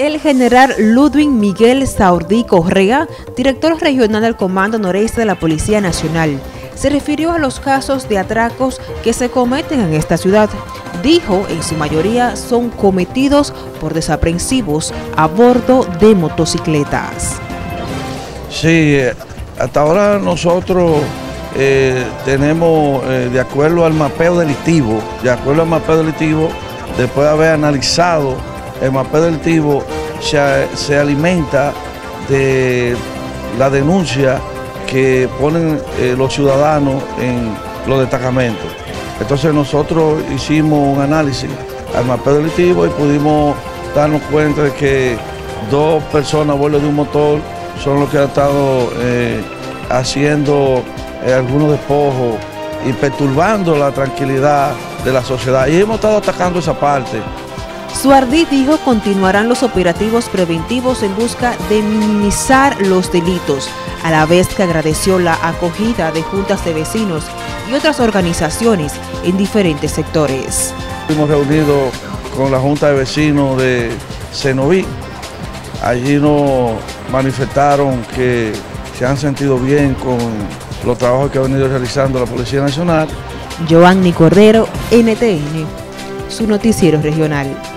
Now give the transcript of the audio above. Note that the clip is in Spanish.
El general Ludwig Miguel Saurdí Correa, director regional del Comando Noreste de la Policía Nacional, se refirió a los casos de atracos que se cometen en esta ciudad. Dijo, en su mayoría son cometidos por desaprensivos a bordo de motocicletas. Sí, hasta ahora nosotros tenemos, de acuerdo al mapeo delictivo, después de haber analizado el mapeo delictivo, se alimenta de la denuncia que ponen los ciudadanos en los destacamentos. Entonces nosotros hicimos un análisis al mapeo delictivo y pudimos darnos cuenta de que 2 personas a bordo de un motor son los que han estado haciendo algunos despojos y perturbando la tranquilidad de la sociedad. Y hemos estado atacando esa parte. Saurdí dijo continuarán los operativos preventivos en busca de minimizar los delitos, a la vez que agradeció la acogida de juntas de vecinos y otras organizaciones en diferentes sectores. Hemos reunido con la Junta de Vecinos de Cenoví. Allí nos manifestaron que se han sentido bien con los trabajos que ha venido realizando la Policía Nacional. Joanny Cordero, NTN, su noticiero regional.